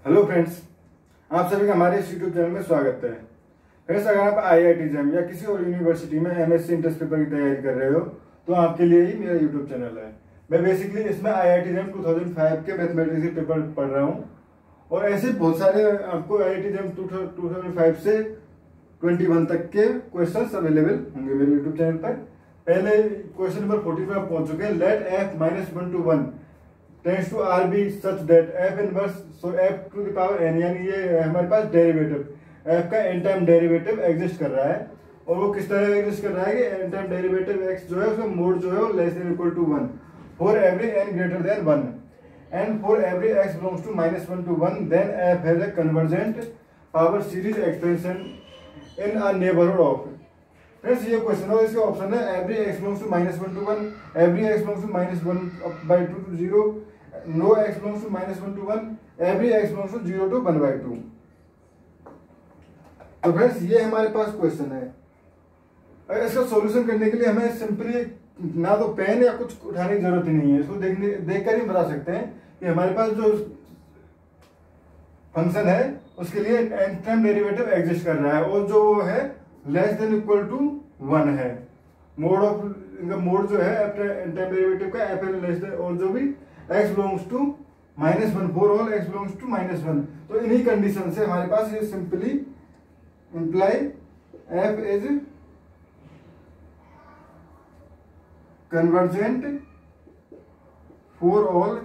Hello friends, आप सभी का हमारे इस यूट्यूब चैनल में स्वागत है। फ्रेंड्स, अगर आप IIT जैम या किसी और यूनिवर्सिटी में MSc इंटरेंस पेपर की तैयारी कर रहे हो तो आपके लिए ही मेरा यूट्यूब चैनल है। मैं बेसिकली इसमें IIT जैम 2005 के मैथमेटिक्स के पेपर पढ़ रहा हूँ और ऐसे बहुत सारे आपको IIT जैम 2005 से 21 तक के क्वेश्चंस अवेलेबल होंगे मेरे यूट्यूब चैनल पर। पहले क्वेश्चन नंबर 45 पहुंच चुके हैं। Let f -1 to 1 tends to r be such that f inverse so f to the power n, यानी ये हमारे पास डेरिवेटिव f का n टाइम डेरिवेटिव एग्जिस्ट कर रहा है। और वो किस तरह एग्जिस्ट कर रहा है कि n टाइम डेरिवेटिव x जो है उसका मोड जो है वो less than equal to 1 for every n greater than 1 and for every x belongs to -1 to 1 then f has a convergent power series expansion in a neighbourhood of. Friends, ये question है, इसका option है every x belongs to -1 to 1, every x belongs to -1/2 to 0, no x belongs to -1 to 1, every x belongs to 0 to 1/2। तो friends, ये हमारे पास question है। अगर इसका सॉल्यूशन करने के लिए हमें सिंपली ना तो पेन या कुछ उठाने की जरूरत ही नहीं है, इसको देखकर ही बता सकते हैं कि हमारे पास जो फंक्शन है उसके लिए n टाइम डेरिवेटिव एग्जिस्ट कर रहा है और जो है लेस देन इक्वल टू 1 है। मोड ऑफ इनका मोड जो है n टाइम डेरिवेटिव का f है लेस देन, और जो भी x belongs to -1 for all x belongs to -1। तो इन्हीं कंडीशन से हमारे पास ये simply imply f is convergent for all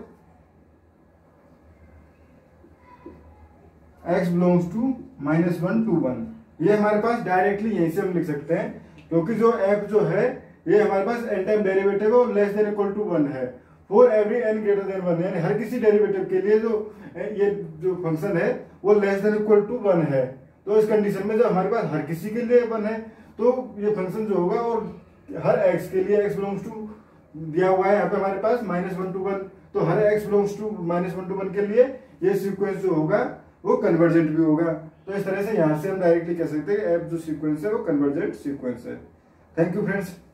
x belongs to -1 to 1। ये हमारे पास डायरेक्टली यहीं से हम लिख सकते हैं, क्योंकि जो f जो है ये हमारे पास n टाइम डेरिवेटिव और लेस देन इक्वल टू 1 है for every n greater than 1, यानी हर किसी डेरिवेटिव के लिए जो ये जो फंक्शन है वो लेस देन इक्वल टू 1 है। तो इस कंडीशन में जब हमारे पास हर किसी के लिए 1 है तो ये फंक्शन जो होगा, और हर x के लिए x बिलोंग्स टू दिया हुआ है यहाँ पे हमारे पास -1 to 1, तो हर x बिलोंग्स टू -1 to 1 के लिए ये सीक्वेंस जो होगा वो कन्वर्जेंट भी होगा। तो इस तरह से यहाँ से हम डायरेक्टली कह सकते हैं कि f जो सीक्वेंस है वो कन्वर्जेंट सीक्वेंस है। Thank you friends.